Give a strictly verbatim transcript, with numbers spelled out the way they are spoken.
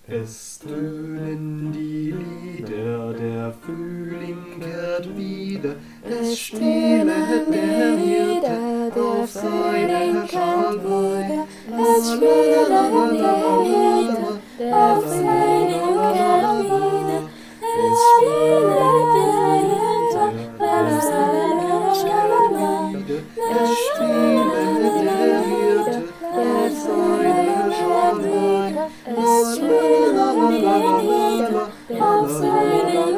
Es dröhnen die Lieder, der Frühling kehrt wieder, es spielet der Hirte auf seiner Schalmei. Es spielet der Hirte auf seiner Schalmei. Es spielet der Hirte auf seiner Schalmei. Es spielet der Hirte auf seiner Schalmei. Es spielet der Hirte auf seiner